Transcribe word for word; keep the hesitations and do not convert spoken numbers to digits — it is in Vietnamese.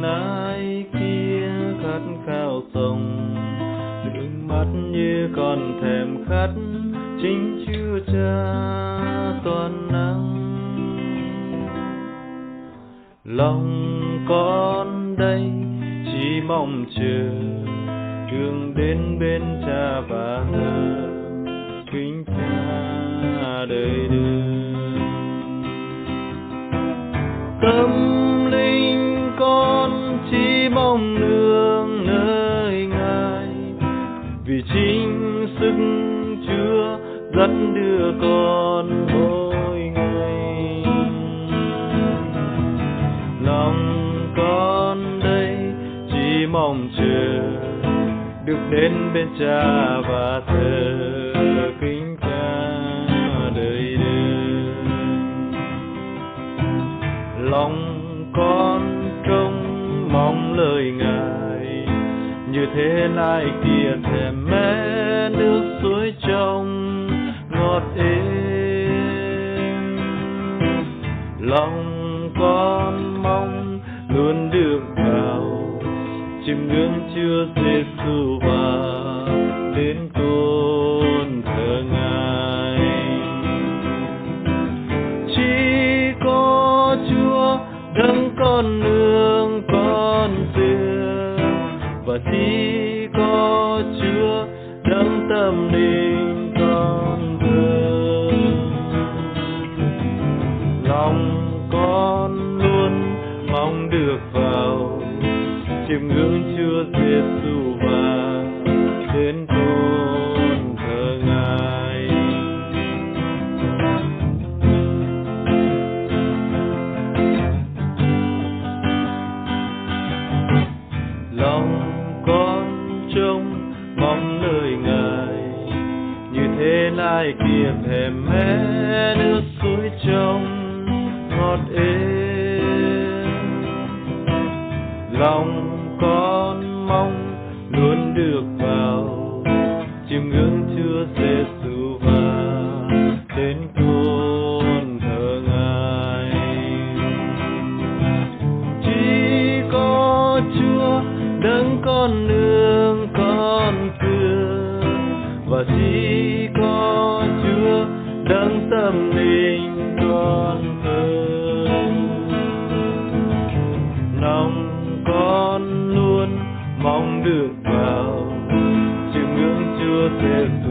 lai kia khát khao sông, nước mắt như còn thèm khát chính Chúa Cha toàn năng. Lòng con đây chỉ mong chờ đường đến bên Cha và thờ kính Cha đời đời. Tâm linh con chỉ mong nương nơi Ngài, vì chính sức Chúa dẫn đưa con mỗi ngày. Lòng con đây chỉ mong chờ được đến bên Cha và thờ kính Cha đời đời. Lòng con trông mong lời Ngài, như thế này kia thèm mé nước suối trong ngọt êm. Lòng con mong luôn được vào chiêm ngưỡng Chúa Giêsu và đến tôn thờ Ngài. Chỉ có Chúa đấng con nương con dựa, và chỉ có Chúa đấng tâm linh con thờ. Lòng con luôn mong được vào chiêm ngưỡng Chúa Giêsu và đến tôn thờ Ngài. Lòng con trông mong nơi Ngài, như thế này kia thèm mé nước suối trong ngọt êm. Lòng con mong luôn được vào chiêm ngưỡng Chúa Giêsu và đến tôn thờ Ngài. Chỉ có Chúa đấng con nương con cưa, và chỉ có Chúa đấng tâm linh con thờ. Lòng con luôn mong được vào chiêm ngưỡng Chúa Giêsu